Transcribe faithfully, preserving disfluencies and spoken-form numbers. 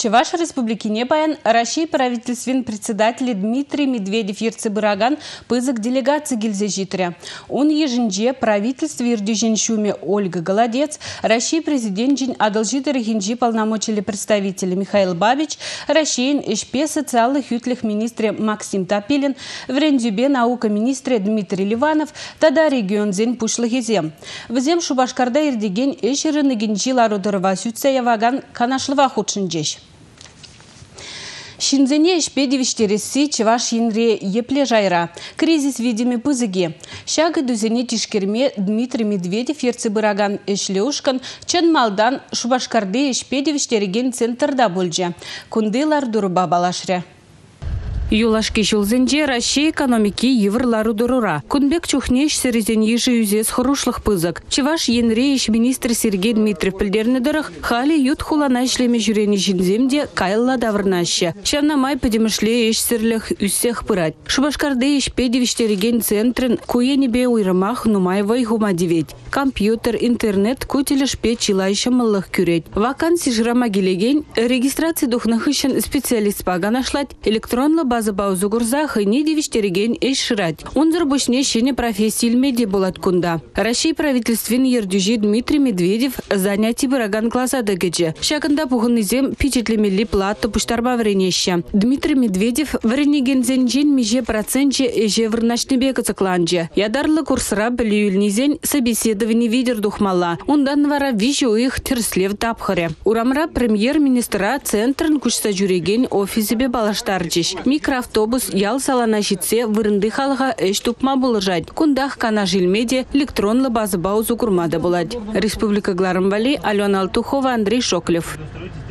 Чуваш республикине баян Россия правительственный председатель Дмитрий Медведев ерцебыраган пызык делегации гильзе житря. Он еженже правительство ердюжен шуме Ольга Голодец, Россия президент жин адалжитер хинжи полномочили представителя Михаил Бабич, Россиян эшпе социальных ютлих министре Максим Топилин, врендюбе наука министре Дмитрий Ливанов, тада регион зен пушлыгезем. Взем Шубашкарда ердеген эшерыны гинжи ларудырова сүтсая ваган канашлыва худшынжеш. Шинзене шпедевиштереси чеваш инре епле жайра. Кризис видими пызыги. Шага дузене тишкерме Дмитрий Медведев ерцебыраган эшлеушкан чын малдан Шубашкарды шпедевиштереген центрда болжа. Кундылар дурба балашря. Юлашки шулзенже Россия экономики еврлару дурура. Кунбек чухнеш серезен ежи юзес хорушлых пызык. Чеваш енрееш министр Сергей Дмитриев пілдернедірых хали ют хулана ишлеме жүрені жинземде кайылла давырнашы. Шавнамай подемышле еш серлих үссех пырать. Шубашкарды еш педевиштереген центрын куенебе уйрымах нумайвай гумадевет. Компьютер, интернет кутелеш пе чилайша мыллых күрет. Ваканси жрама келеген регистрация духнах ишен специалист паганашлать электронлы база баузу гурзах и не девиштереген эш шрать. Унзыр бушне шене профессии меди болат кунда. Россия правительственный ердюжи Дмитрий Медведев занятий бараган класса дегеже. Шакында пухынызем пичетлемели плату пуштарба вренеща. Дмитрий Медведев вренеген зенжен меже проценте эже врначнебе кацакланже. Ядарлы курсра блюйльнизен собеседование видер духмала. Ундан вара вижу их терслев тапхаре. Урамра премьер-министра центрн кучса жюреген офисебе балаштарджиш. Микроавтобус ял салана житсе вырынды халға эш тупма булыжать. Кундах кана жилмеде электронлы базы баузу курмада булать. Республика Гларамбали, Алена Алтухова, Андрей Шоклев.